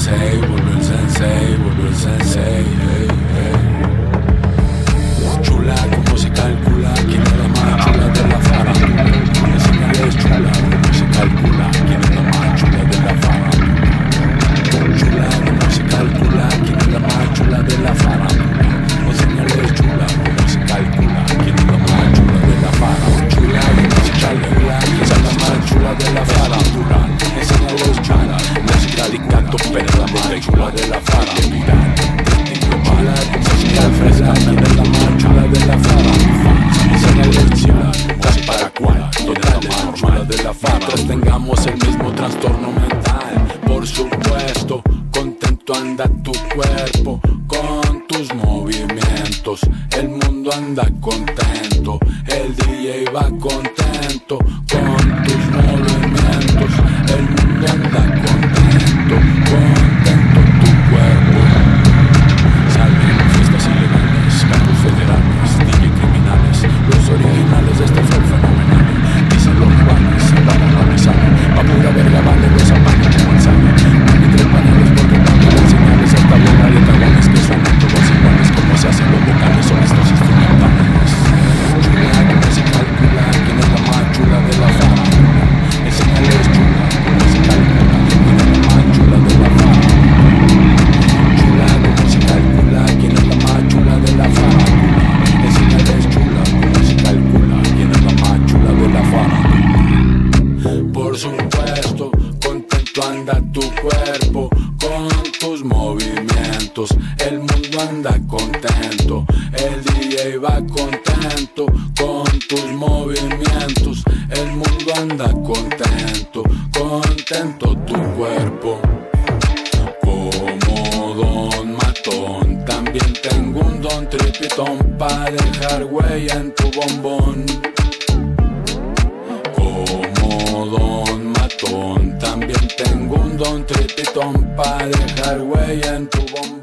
sensei, volvió el sensei, hey, hey. Chula, como se calcula, quién es la más chula de la farándula. Enséñales chula, como se calcula, quién es la más chula de la farándula. Chula, como se calcula, quién es la más chula de la farándula. Enséñales chula, como se calcula, quién es la más chula de la farándula. Chula, como se calcula, quién es la más chula de la farándula. Enséñales chula, música y canto, pero la más chula de la farándula. Chula, como se calcula, quién es la más chula de la farándula. Enséñales chula, ¿das para cuál? Total, es la chula de la farándula. Mientras tengamos el mismo trastorno mental, por supuesto, contento anda tu cuerpo con tus movimientos. El mundo anda contento, el DJ va contento con tus movimientos. El mundo anda contento, contento tu cuerpo. Salen fiestas ilegales, cargos federales, DJ criminales, los originales de este flow fenomenal. Dicen los rivales, para no me salen, pa' pura verga vale, los apagan como el sale. Mami, tres paneles porque cuando le enseñales hasta volar y cagones que suenan todos iguales, como se hacen los vocales, son estos instrumentales. Chula, como se calcula, quién es la más chula de la farándula. Enséñales chula, como se calcula, quién es la más chula de la farándula. Chula, como se calcula, quién es la más chula de la farándula. Enséñales chula, como se calcula, quién es la más chula de la farándula. Por supuesto, contento anda tu cuerpo con tus movimientos. El mundo anda contento, el DJ va contento con tus movimientos. El mundo anda contento, contento tu cuerpo. Como Don Matón, también tengo un don tripitón pa' dejar huella en tu bombón. Como Don Matón, también tengo un don tripitón pa' dejar huella en tu bombón.